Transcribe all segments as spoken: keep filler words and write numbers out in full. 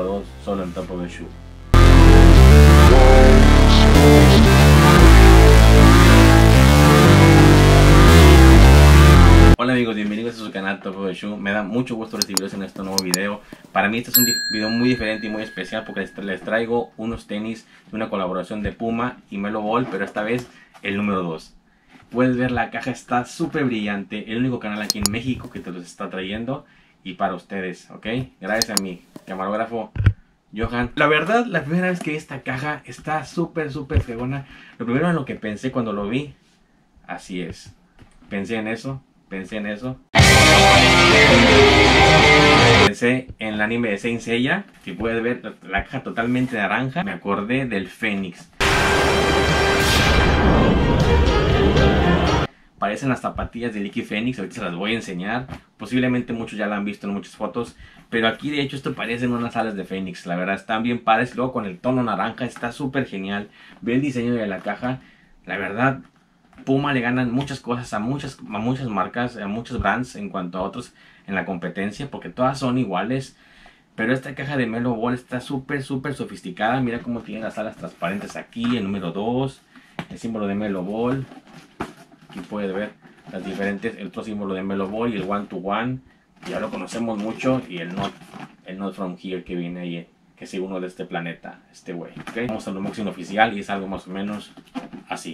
número dos, solo en Top of the Shoe. Hola amigos, bienvenidos a su canal Top of the Shoe. Me da mucho gusto recibirlos en este nuevo video. Para mí este es un video muy diferente y muy especial porque les traigo unos tenis de una colaboración de Puma y Melo Ball, pero esta vez el número dos. Puedes ver, la caja está súper brillante. El único canal aquí en México que te los está trayendo y para ustedes, ¿ok? Gracias a mi camarógrafo Johan. La verdad, la primera vez que vi esta caja está súper, súper fregona. Lo primero en lo que pensé cuando lo vi, así es. Pensé en eso, pensé en eso. Pensé en el anime de Saint Seiya, que puedes ver la, la caja totalmente naranja. Me acordé del Fénix. Parecen las zapatillas de Liquid Fénix, ahorita se las voy a enseñar. Posiblemente muchos ya la han visto en muchas fotos, pero aquí de hecho esto parecen unas alas de Fénix. La verdad están bien padres, luego con el tono naranja está súper genial. Ve el diseño de la caja, la verdad Puma le ganan muchas cosas a muchas, a muchas marcas, a muchos brands en cuanto a otros en la competencia, porque todas son iguales. Pero esta caja de Melo Ball está súper, súper sofisticada. Mira cómo tiene las alas transparentes aquí, el número dos, el símbolo de Melo Ball. Aquí puedes ver las diferentes, el otro símbolo de Melo Ball y el One to One. Ya lo conocemos mucho. Y el Not, el Not From Here que viene ahí, que es uno de este planeta, este güey. ¿Okay? Vamos al unboxing oficial y es algo más o menos así.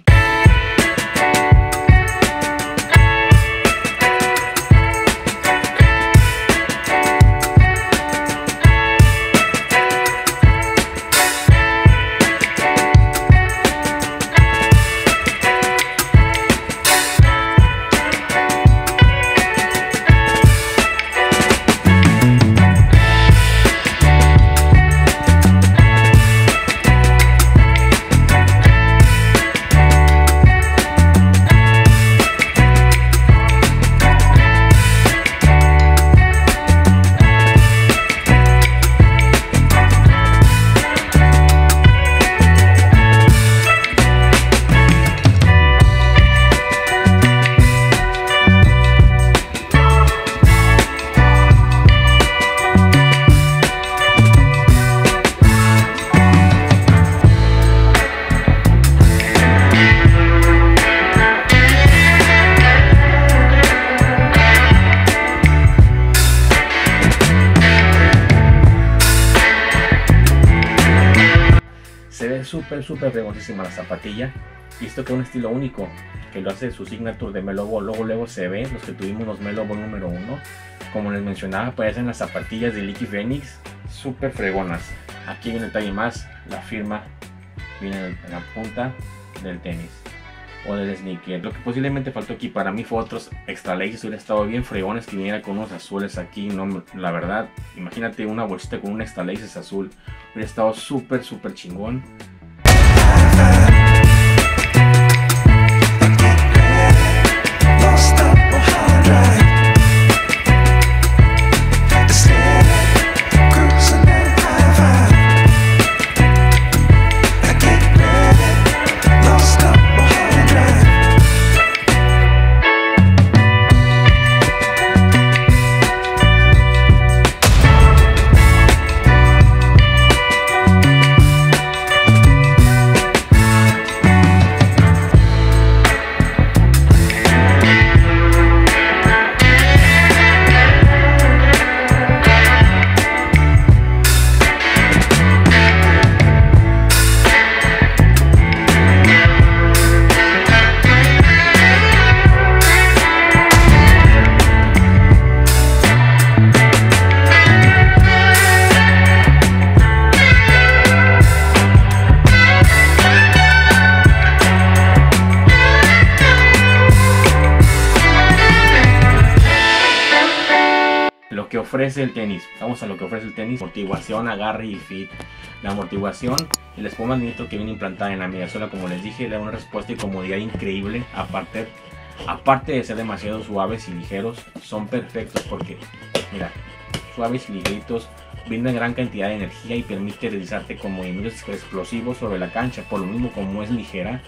Se ve súper, súper fregoncísima la zapatilla. Y esto que es un estilo único, que lo hace su signature de Melo Ball. Luego, luego se ve, los que tuvimos los Melo Ball número uno. Como les mencionaba, parecen las zapatillas de Liquid Fénix. Súper fregonas. Aquí viene el detalle más, la firma viene en la punta del tenis o del sneaker. Lo que posiblemente faltó aquí para mí fue otros extra laces. Hubiera estado bien fregones que viniera con unos azules aquí. No, la verdad, imagínate una bolsita con un extra laces azul. Hubiera estado súper, súper chingón. Lo que ofrece el tenis, vamos a lo que ofrece el tenis: amortiguación, agarre y fit. La amortiguación y la espuma magneto que viene implantada en la mediasuela, como les dije, le da una respuesta y comodidad increíble. Aparte, aparte de ser demasiado suaves y ligeros, son perfectos porque, mira, suaves y ligeritos, brindan gran cantidad de energía y permite deslizarte con movimientos explosivos sobre la cancha. Por lo mismo, como es ligera,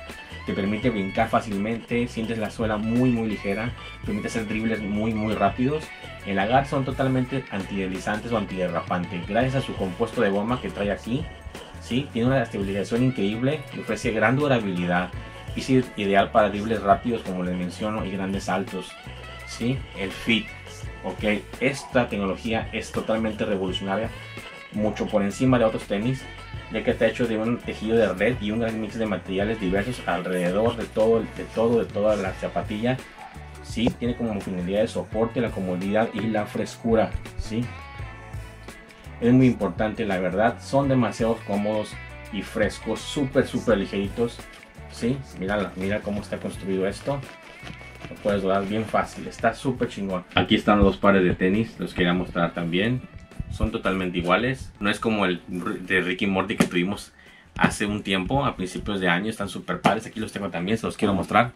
te permite brincar fácilmente, sientes la suela muy muy ligera, permite hacer dribles muy muy rápidos. El agar son totalmente antideslizantes o antiderrapantes, gracias a su compuesto de goma que trae aquí. ¿Sí? Tiene una estabilización increíble y ofrece gran durabilidad. Y es ideal para dribles rápidos, como les menciono, y grandes saltos. ¿Sí? El fit. Ok, esta tecnología es totalmente revolucionaria, mucho por encima de otros tenis, ya que está hecho de un tejido de red y un gran mix de materiales diversos alrededor de todo, de todo, de toda la zapatilla. ¿Sí? Tiene como finalidad de soporte, la comodidad y la frescura. ¿Sí? Es muy importante, la verdad, son demasiado cómodos y frescos, súper súper ligeritos. ¿Sí? Mira, mira cómo está construido esto. Lo puedes doblar bien fácil, está súper chingón. Aquí están los dos pares de tenis, los quería mostrar también. Son totalmente iguales. No es como el de Ricky Morty que tuvimos hace un tiempo, a principios de año. Están súper padres. Aquí los tengo también, se los quiero mostrar.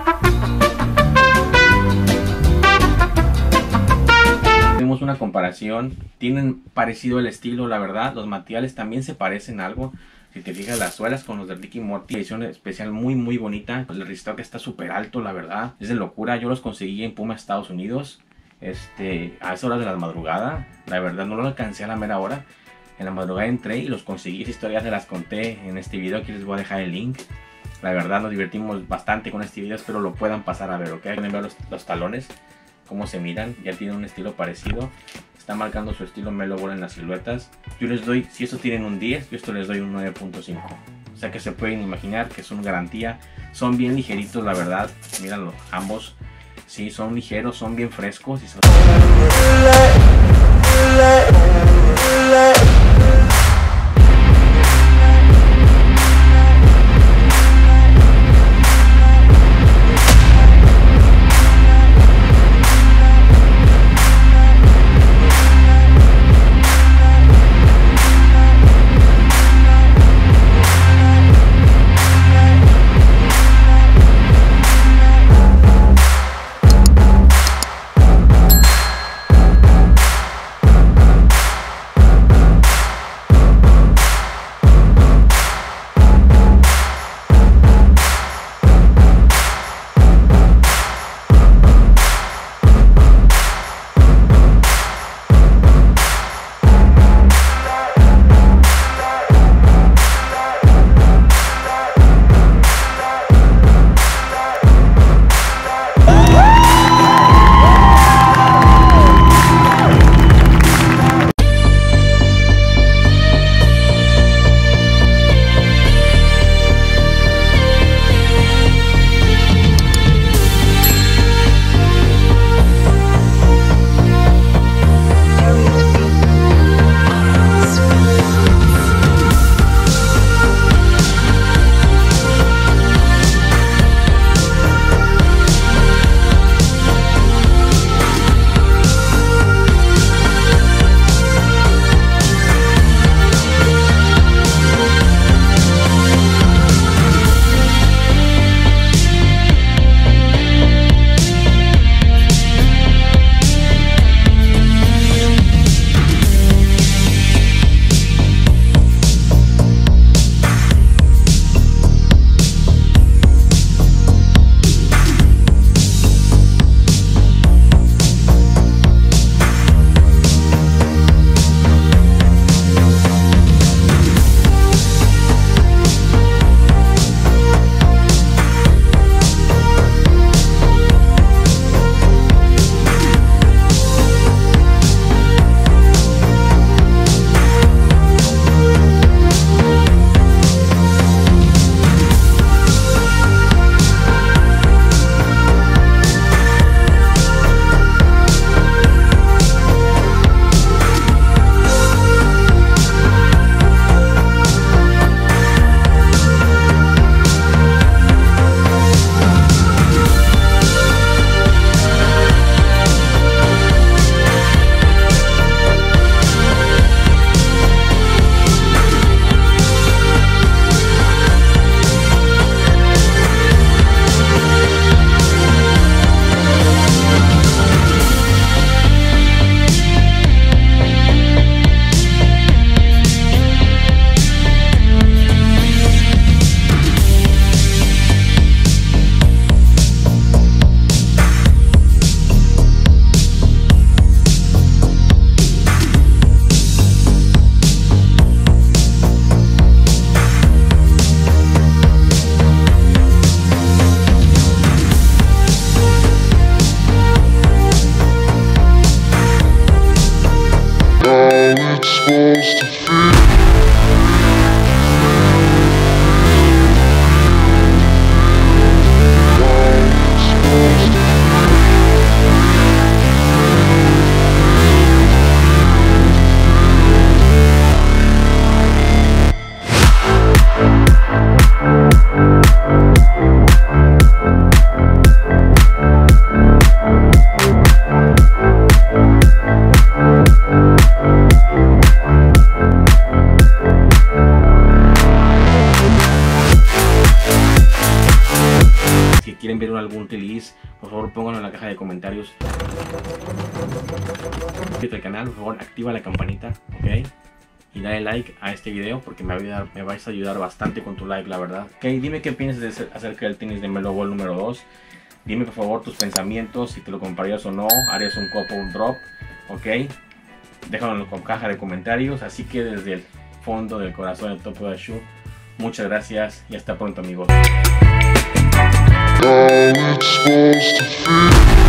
Tenemos una comparación. Tienen parecido el estilo, la verdad. Los materiales también se parecen algo. Si te fijas, las suelas con los de Ricky Morty, edición especial muy muy bonita. El restock está súper alto, la verdad. Es de locura. Yo los conseguí en Puma, Estados Unidos. Este, a esas horas de la madrugada. La verdad no lo alcancé a la mera hora. En la madrugada entré y los conseguí. Esa historia se las conté en este video. Aquí les voy a dejar el link. La verdad nos divertimos bastante con este video. Espero lo puedan pasar a ver, ¿ok? Pueden ver los, los talones, cómo se miran. Ya tienen un estilo parecido. Está marcando su estilo Melo Ball en las siluetas. Yo les doy, si estos tienen un diez, yo esto les doy un nueve punto cinco. O sea que se pueden imaginar que son garantía. Son bien ligeritos, la verdad. Míranlo, ambos. Sí, son ligeros, son bien frescos. Y son... quieren ver algún release, por favor pónganlo en la caja de comentarios. Suscríbete al canal, por favor activa la campanita, ok, y dale like a este video porque me, va a ayudar, me vais a ayudar bastante con tu like, la verdad. Ok, dime qué piensas de, acerca del tenis de Melo Ball número dos. Dime por favor tus pensamientos, si te lo comprarías o no, harías un copo o un drop, ok. Déjalo en la caja de comentarios. Así que desde el fondo del corazón de Top of the Shoe, muchas gracias y hasta pronto, amigos. How it's supposed to feel.